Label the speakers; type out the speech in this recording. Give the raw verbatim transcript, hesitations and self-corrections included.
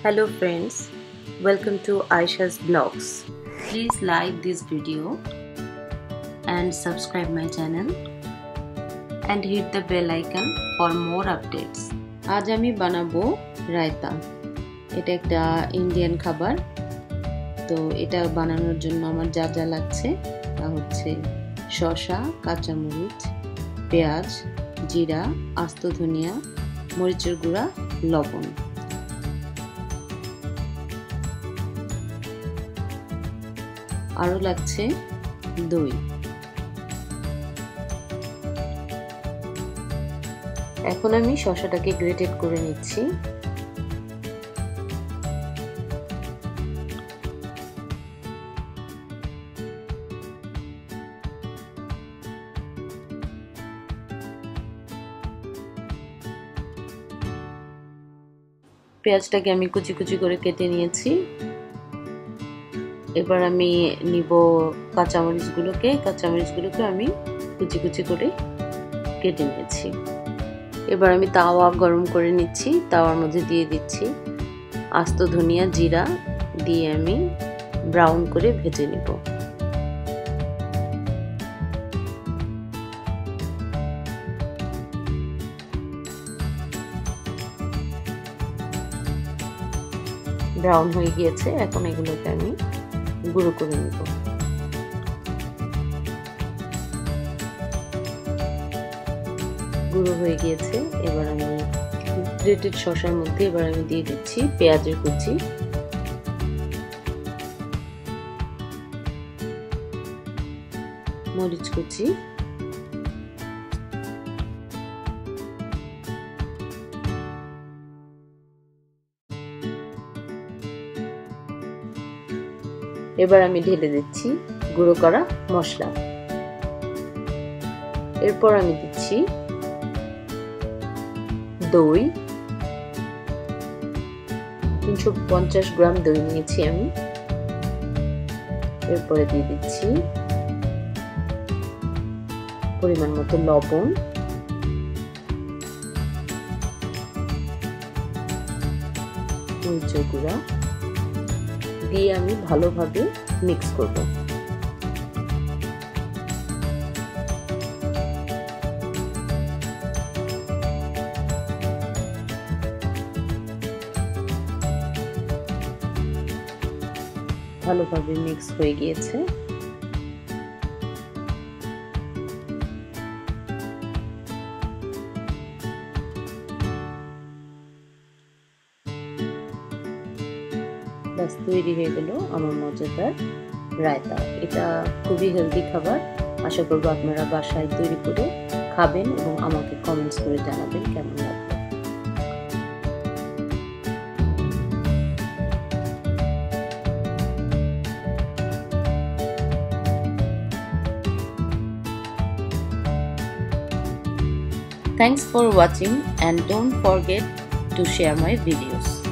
Speaker 1: Hello friends, welcome to Aisha's Blogs. Please like this video and subscribe my channel and hit the bell icon for more updates. আজ আমি বানাবো রায়তা। এটা একটা Indian খাবার। তো এটা বানানোর জন্য আমার যা যা লাগছে তা হচ্ছে শসা, কাঁচামরিচ, পেঁয়াজ, জিরা, আস্ত ধনিয়া, মরিচের গুঁড়া, লবণ। আরো লাগছে দই। এখন আমি শসাটাকে গ্রেটেড করে নিচ্ছি। পেঁয়াজটাকে আমি কুচি কুচি করে কেটে নিয়েছি। এবার আমি নিব কাঁচামরিচগুলোকে কাঁচামরিচগুলোকে আমি কুচি কুচি করে কেটে নিয়েছি। এবার আমি তাওয়া গরম করে নিচ্ছি। তাওয়ার মধ্যে দিয়ে দিচ্ছি আস্ত ধনিয়া, জিরা দিয়ে আমি ব্রাউন করে ভেজে নিব। ব্রাউন হয়ে গিয়েছে, এখন এগুলোকে আমি গুঁড়ো করে নিব। গুঁড়ো হয়ে গিয়েছে। এবার আমি গ্রেটেড শসার মধ্যে এবার আমি দিয়ে দিচ্ছি পেঁয়াজের কুচি, মরিচ কুচি, এবার আমি ঢেলে দিচ্ছি গুঁড়ো করা মশলা। এরপর আমি দিচ্ছি দই, তিনশো পঞ্চাশ গ্রাম দই নিয়েছি আমি। এরপরে দিয়ে দিচ্ছি পরিমাণ মতো লবণ, মরিচের গুঁড়া দিয়ে আমি ভালোভাবে মিক্স করব। ভালোভাবে মিক্স হয়ে গিয়েছে। বাস তৈরি হয়ে গেল আমার মজাদার রায়তা। এটা খুবই হেলদি খাবার। আশা করবো আপনারা বাসায় তৈরি করে খাবেন এবং আমাকে কমেন্টস করে জানাবেন কেমন লাগবে। Thanks for watching and don't forget to share my videos.